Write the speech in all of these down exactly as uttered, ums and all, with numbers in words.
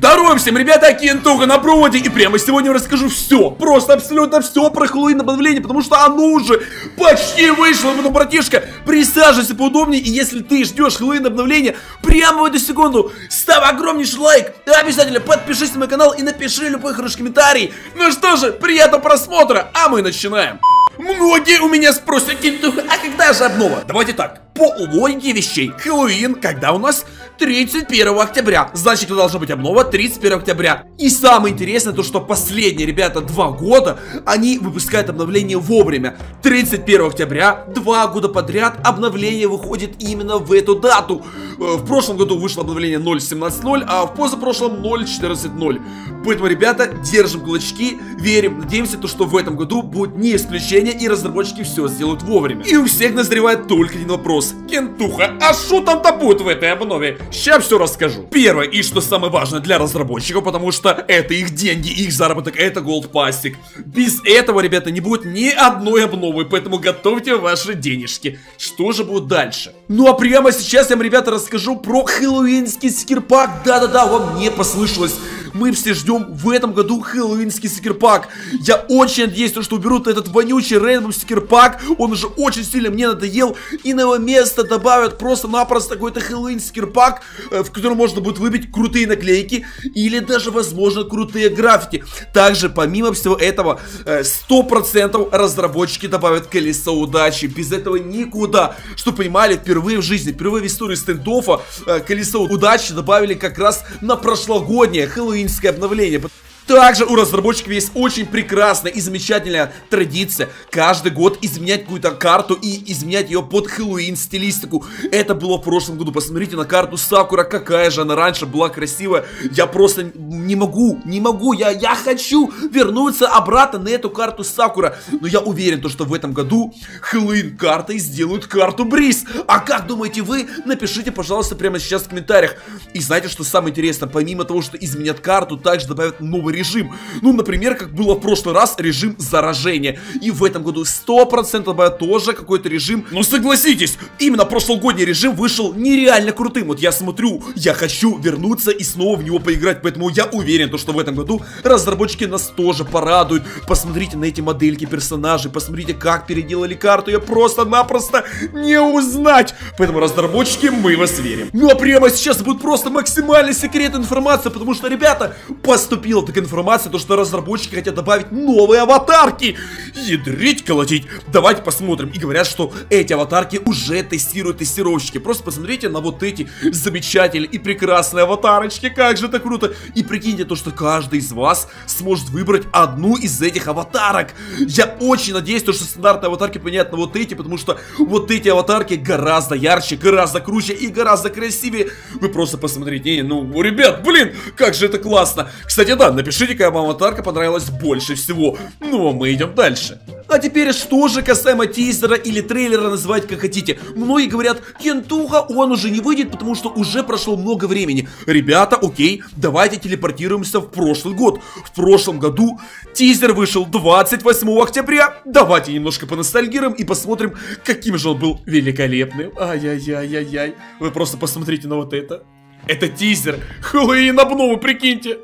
Здорово всем, ребята, Кентуха на проводе. И прямо сегодня расскажу все, просто абсолютно все про Хэллоуин обновление, потому что оно уже почти вышло. Ну, братишка, присаживайся поудобнее. И если ты ждешь Хэллоуин обновления, прямо в эту секунду ставь огромнейший лайк. Обязательно подпишись на мой канал и напиши любой хороший комментарий. Ну что же, приятного просмотра, а мы начинаем. Многие у меня спросят, Кентуха, а когда же обнова? Давайте так, по логике вещей, Хэллоуин, когда у нас тридцать первого октября, значит, должна быть обнова тридцать первого октября. И самое интересное, то что последние, ребята, два года, они выпускают обновление вовремя. тридцать первого октября, два года подряд обновление выходит именно в эту дату. В прошлом году вышло обновление ноль семнадцать ноль, а в позапрошлом ноль четырнадцать ноль. Поэтому, ребята, держим кулачки, верим, надеемся, то, что в этом году будет не исключение, и разработчики все сделают вовремя. И у всех назревает только один вопрос. Кентуха, а что там-то будет в этой обнове? Сейчас все расскажу. Первое, и что самое важное для разработчиков, потому что это их деньги, их заработок, это Gold Pass. Без этого, ребята, не будет ни одной обновы, поэтому готовьте ваши денежки. Что же будет дальше? Ну а прямо сейчас я вам, ребята, расскажу про хэллоуинский скирпак. Да-да-да, вам не послышалось. Мы все ждем в этом году хэллоуинский стикер-пак. Я очень надеюсь, что уберут этот вонючий Rainbow стикер-пак. Он уже очень сильно мне надоел. И на его место добавят просто-напросто какой-то хэллоуин стикер-пак, в котором можно будет выбить крутые наклейки или даже, возможно, крутые граффити. Также, помимо всего этого, сто процентов разработчики добавят колесо удачи. Без этого никуда. Что понимали, впервые в жизни, впервые в истории стендоффа колесо удачи добавили как раз на прошлогоднее хэллоуин обновление. Также у разработчиков есть очень прекрасная и замечательная традиция каждый год изменять какую-то карту и изменять ее под Хэллоуин стилистику. Это было в прошлом году. Посмотрите на карту Сакура, какая же она раньше была красивая. Я просто не могу, не могу, я, я хочу вернуться обратно на эту карту Сакура. Но я уверен, то, что в этом году Хэллоуин картой сделают карту Бриз. А как думаете вы? Напишите, пожалуйста, прямо сейчас в комментариях. И знаете, что самое интересное? Помимо того, что изменят карту, также добавят новый режим. Ну, например, как было в прошлый раз, режим заражения. И в этом году сто процентов добавят тоже какой-то режим. Но согласитесь, именно прошлогодний режим вышел нереально крутым. Вот я смотрю, я хочу вернуться и снова в него поиграть. Поэтому я уверен, что в этом году разработчики нас тоже порадуют. Посмотрите на эти модельки персонажей, посмотрите, как переделали карту. Я просто-напросто не узнать. Поэтому, разработчики, мы вас верим. Ну, а прямо сейчас будет просто максимально секретная информация, потому что, ребята, поступила такая информация, то что разработчики хотят добавить новые аватарки. Ядрить, колотить. Давайте посмотрим. И говорят, что эти аватарки уже тестируют тестировщики. Просто посмотрите на вот эти замечательные и прекрасные аватарочки. Как же это круто. И прикиньте то, что каждый из вас сможет выбрать одну из этих аватарок. Я очень надеюсь, то, что стандартные аватарки поменяют на вот эти, потому что вот эти аватарки гораздо ярче, гораздо круче и гораздо красивее. Вы просто посмотрите. Ну, ребят, блин, как же это классно. Кстати, да, напишите, какая вам аватарка понравилась больше всего. Ну, а мы идем дальше. А теперь, что же касаемо тизера или трейлера, называть как хотите. Многие говорят, Кентуха, он уже не выйдет, потому что уже прошло много времени. Ребята, окей, давайте телепортируемся в прошлый год. В прошлом году тизер вышел двадцать восьмого октября. Давайте немножко поностальгируем и посмотрим, каким же он был великолепным. Ай-яй-яй-яй-яй. Вы просто посмотрите на вот это. Это тизер Хэллоуин обновы, прикиньте.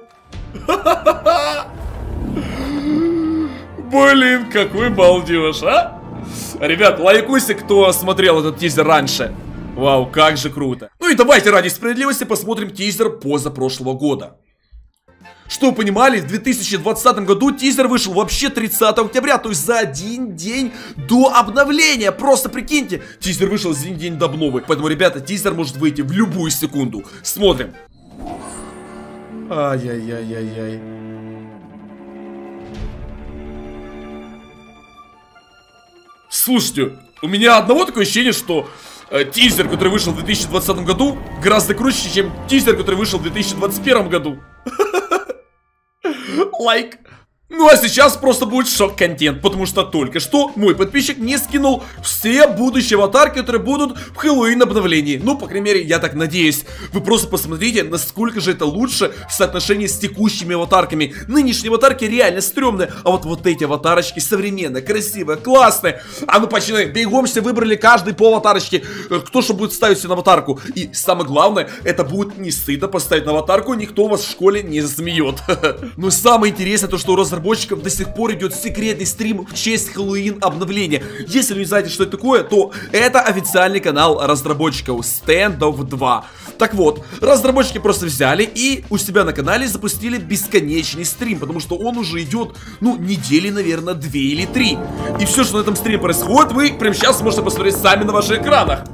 Блин, какой балдеж, а? Ребят, лайкуйте, кто смотрел этот тизер раньше. Вау, как же круто. Ну и давайте ради справедливости посмотрим тизер позапрошлого года. Что вы понимали, в две тысячи двадцатом году тизер вышел вообще тридцатого октября, то есть за один день до обновления. Просто прикиньте, тизер вышел за один день до обновы. Поэтому, ребята, тизер может выйти в любую секунду. Смотрим. Ай-яй-яй-яй-яй. Слушайте, у меня одного такое ощущение, что э, тизер, который вышел в две тысячи двадцатом году, гораздо круче, чем тизер, который вышел в две тысячи двадцать первом году. Лайк. Ну а сейчас просто будет шок-контент, потому что только что мой подписчик мне скинул все будущие аватарки, которые будут в Хэллоуин обновлении. Ну, по крайней мере, я так надеюсь. Вы просто посмотрите, насколько же это лучше в соотношении с текущими аватарками. Нынешние аватарки реально стрёмные, а вот вот эти аватарочки современные, красивые, классные. А ну почти бегом все выбрали каждый по аватарочке, кто что будет ставить себе на аватарку. И самое главное, это будет не стыдно поставить на аватарку, никто вас в школе не засмеет. Но самое интересное то, что у разработчиков до сих пор идет секретный стрим в честь Хэллоуин обновления. Если вы не знаете, что это такое, то это официальный канал разработчиков Standoff два. Так вот, разработчики просто взяли и у себя на канале запустили бесконечный стрим, потому что он уже идет, ну, недели, наверное, две или три. И все, что на этом стриме происходит, вы прямо сейчас можете посмотреть сами на ваших экранах.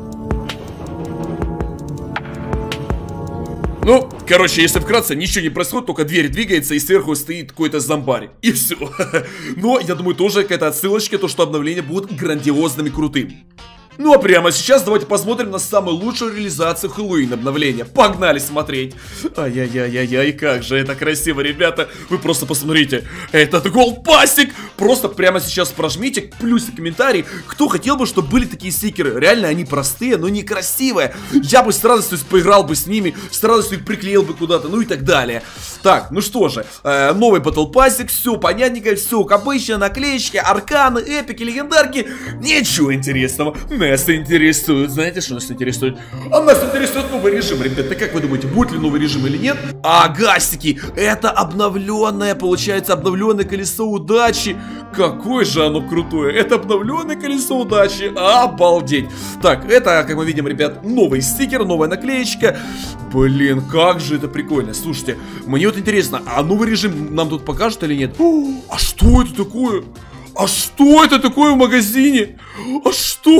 Ну, короче, если вкратце, ничего не происходит, только дверь двигается и сверху стоит какой-то зомбарь. И все. Но, я думаю, тоже какая-то отсылочка, то, что обновления будут грандиозным и крутым. Ну а прямо сейчас давайте посмотрим на самую лучшую реализацию Хэллоуин обновления. Погнали смотреть. Ай-яй-яй-яй, как же это красиво, ребята. Вы просто посмотрите. Этот голдпасик. Просто прямо сейчас прожмите плюсик в комментарий, кто хотел бы, чтобы были такие стикеры. Реально они простые, но некрасивые. Я бы с радостью поиграл бы с ними, с радостью их приклеил бы куда-то, ну и так далее. Так, ну что же, э, новый батл пассик, все понятненько, все как обычно, наклеечки, арканы, эпики, легендарки. Ничего интересного. Нас интересует, знаете, что нас интересует? А нас интересует новый режим, ребята. Как вы думаете, будет ли новый режим или нет? А, гастики, это обновленное, получается, обновленное колесо удачи. Какое же оно крутое. Это обновленное колесо удачи. Обалдеть. Так, это, как мы видим, ребят, новый стикер, новая наклеечка. Блин, как же это прикольно. Слушайте, мне вот интересно, а новый режим нам тут покажут или нет? А что это такое? А что это такое в магазине? А что?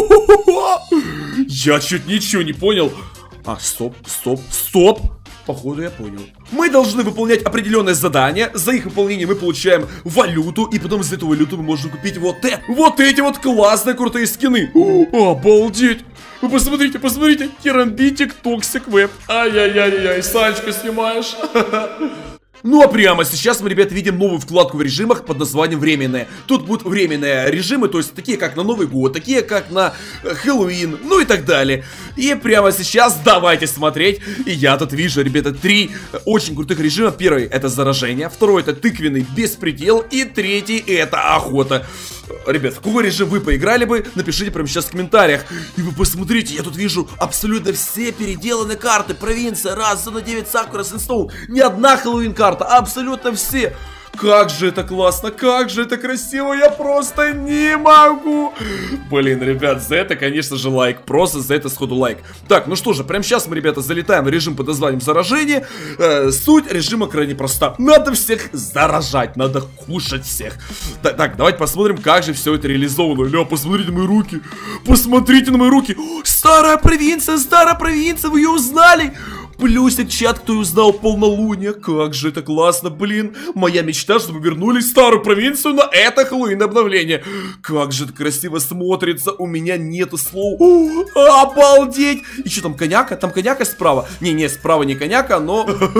Я чуть ничего не понял. А, стоп, стоп, стоп. Походу я понял. Мы должны выполнять определенные задания. За их выполнение мы получаем валюту. И потом из этой валюты мы можем купить вот это. Вот эти вот классные крутые скины. О, обалдеть. Вы посмотрите, посмотрите. Керамбитик, Токсик Веб. Ай-яй-яй-яй, Санечка снимаешь. Ну а прямо сейчас мы, ребята, видим новую вкладку в режимах под названием временные. Тут будут временные режимы, то есть такие как на Новый год, такие как на Хэллоуин, ну и так далее. И прямо сейчас давайте смотреть. И я тут вижу, ребята, три очень крутых режима. Первый это заражение, второй это тыквенный беспредел и третий это охота. Ребят, в какой режим вы поиграли бы, напишите прямо сейчас в комментариях. И вы посмотрите, я тут вижу абсолютно все переделанные карты. Провинция, раз, зона девять, Сакура, Сэнстоун. Ни одна Хэллоуин карта, абсолютно все. Как же это классно, как же это красиво, я просто не могу. Блин, ребят, за это, конечно же, лайк, просто за это сходу лайк. Так, ну что же, прямо сейчас мы, ребята, залетаем в режим под названием заражение. э, Суть режима крайне проста. Надо всех заражать, надо кушать всех. Так, так, давайте посмотрим, как же все это реализовано. Ля, посмотрите на мои руки, посмотрите на мои руки. О, старая провинция, старая провинция, вы ее узнали? Плюсик, чат, кто узнал полнолуние. Как же это классно, блин. Моя мечта, чтобы вернули старую провинцию на это Хэллоуин обновление. Как же это красиво смотрится. У меня нету слов. О, обалдеть. И что там, коняка? Там коняка справа. Не, не, справа не коняка, но...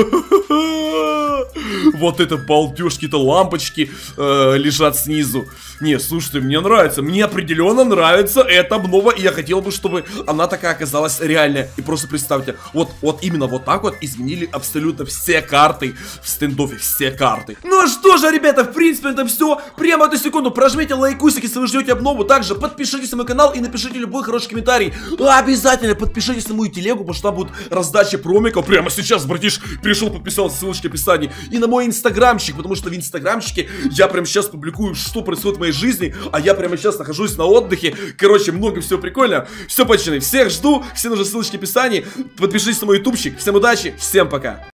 Вот это балдежки-то, лампочки э, лежат снизу. Не, слушайте, мне нравится. Мне определенно нравится эта обнова. И я хотел бы, чтобы она такая оказалась реальная. И просто представьте, вот, вот именно вот так вот изменили абсолютно все карты в стендофе, все карты. Ну а что же, ребята, в принципе это все. Прямо эту секунду прожмите лайкусик, если вы ждете обнову. Также подпишитесь на мой канал и напишите любой хороший комментарий. Обязательно подпишитесь на мою телегу, потому что там будет раздача промиков. Прямо сейчас, братиш, перешел, подписался, ссылочка в описании. И на мой инстаграмчик, потому что в инстаграмчике я прямо сейчас публикую, что происходит в моей жизни. А я прямо сейчас нахожусь на отдыхе. Короче, много всего прикольно. Все, пацаны, всех жду. Все нужны ссылочки в описании. Подпишитесь на мой ютубчик. Всем удачи, всем пока.